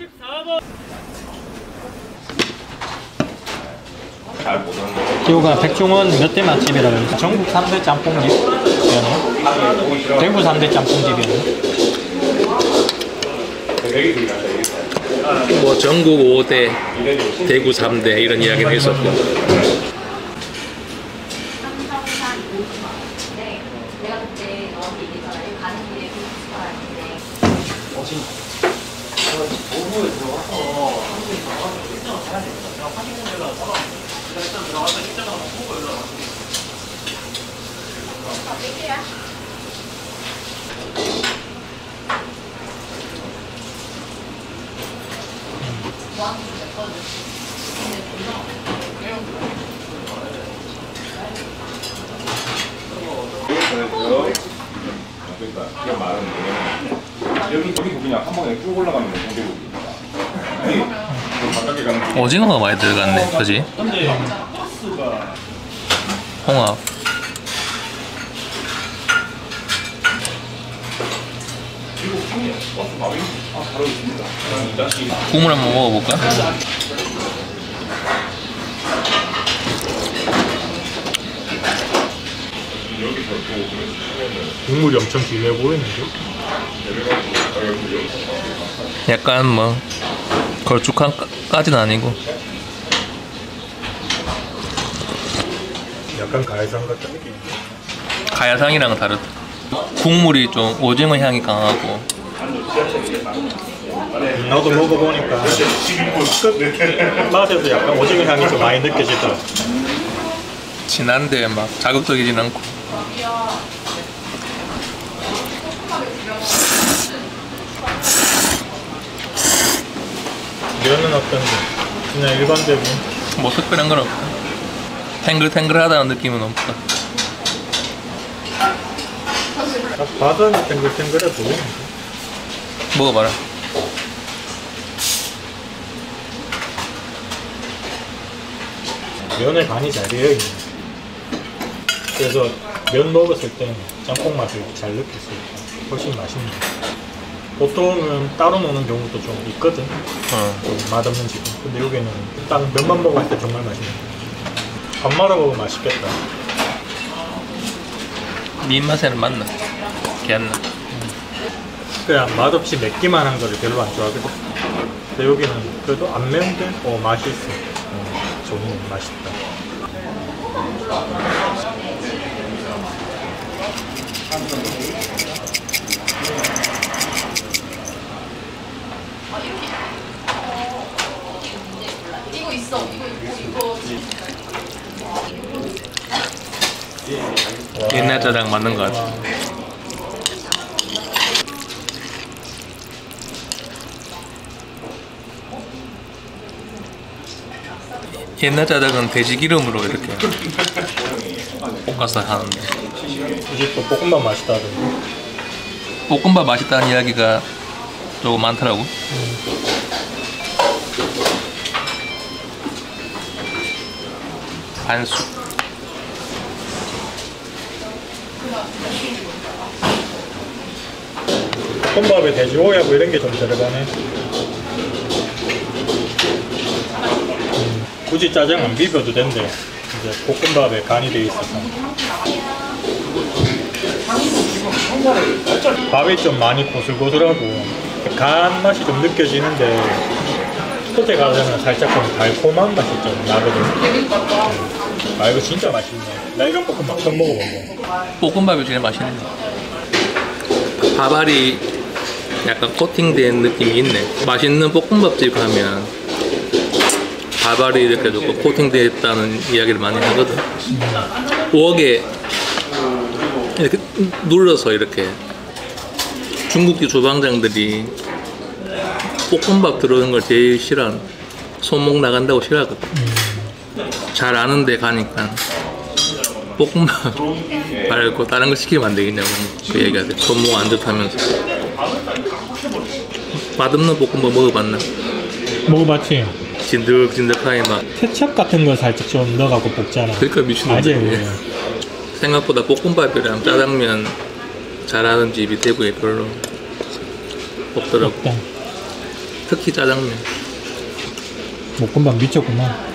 여기가 백종원 몇 대 맛집이라고 해서 전국 3대 짬뽕집이었네. 대구 3대 짬뽕집이었네. 뭐 전국 5대, 대구 3대 이런 이야기를 했었고. 여기 그냥 한 번에 쭉 올라가는 거 공개국입니다. 오징어가 많이 들어갔네, 그지? 홍합. 국물 한번 먹어볼까? 국물이 엄청 길해 보이는데? 약간 뭐 걸쭉한까지는 아니고 약간 가해상 같은 느낌. 가야상이랑은 다르다. 국물이 좀 오징어 향이 강하고. 나도 먹어보니까 끝 맛에서 약간 오징어 향이 좀 많이 느껴지더라. 진한데 막 자극적이진 않고. 면은 어떤데? 그냥 일반적인 뭐 특별한 건 없다. 탱글탱글하다는 느낌은 없다. 바다는 탱글탱글해 보이는데? 먹어봐라. 면에 간이 잘 되어 있네. 그래서 면 먹었을 때 짬뽕 맛을 잘 느낄 수 있다. 훨씬 맛있네. 보통은 따로 먹는 경우도 좀 있거든. 좀 맛없는 집은. 근데 여기는 딱 면만 먹었을 때 정말 맛있네. 밥 말아 먹으면 맛있겠다. 네 입맛에는 맞나? 괜찮나? 그냥 맛없이 맵기만 한 거를 별로 안 좋아하거든. 근데 여기는 그래도 안 매운데 맛이 있어. 좋네, 맛있다. 이거 있어. 이거. 옛날 짜장 맞는 것 같아. 옛날 짜장은 돼지 기름으로 이렇게 볶아서 하는데 이 집도 볶음밥 맛있다던데. 볶음밥 맛있다는 이야기가 조금 많더라고. 반숙. 볶음밥에 돼지 오야 뭐 이런 게 좀 들어가네. 굳이 짜장 안 비벼도 된대. 이제 볶음밥에 간이 돼 있어서. 밥이 좀 많이 고슬고슬하고 간 맛이 좀 느껴지는데 끝에 가서는 살짝 좀 달콤한 맛이 좀 나거든. 아 이거 진짜 맛있네. 나 이런 볶음밥 처음 먹어보고. 볶음밥이 제일 맛있네. 밥알이 약간 코팅된 느낌이 있네. 맛있는 볶음밥집 가면 밥알이 이렇게 조금 코팅되어 있다는 이야기를 많이 하거든. 웍에 이렇게 눌러서 이렇게 중국집 주방장들이 볶음밥 들어오는 걸 제일 싫어하는, 손목 나간다고 싫어하거든. 잘 아는 데 가니까 볶음밥 말고 다른 거 시키면 안 되겠냐고 그 얘기가 돼. 손목 안 좋다면서. 맛없는 볶음밥 먹어봤나? 먹어봤지? 진득진득하게 막 케첩 같은 거 살짝 좀 넣어갖고 볶잖아. 그러니까 미친놈들. 맞아요. 생각보다 볶음밥이랑 짜장면 잘하는 집이 대구에 별로 없더라고. 없다. 특히 짜장면. 볶음밥 미쳤구만.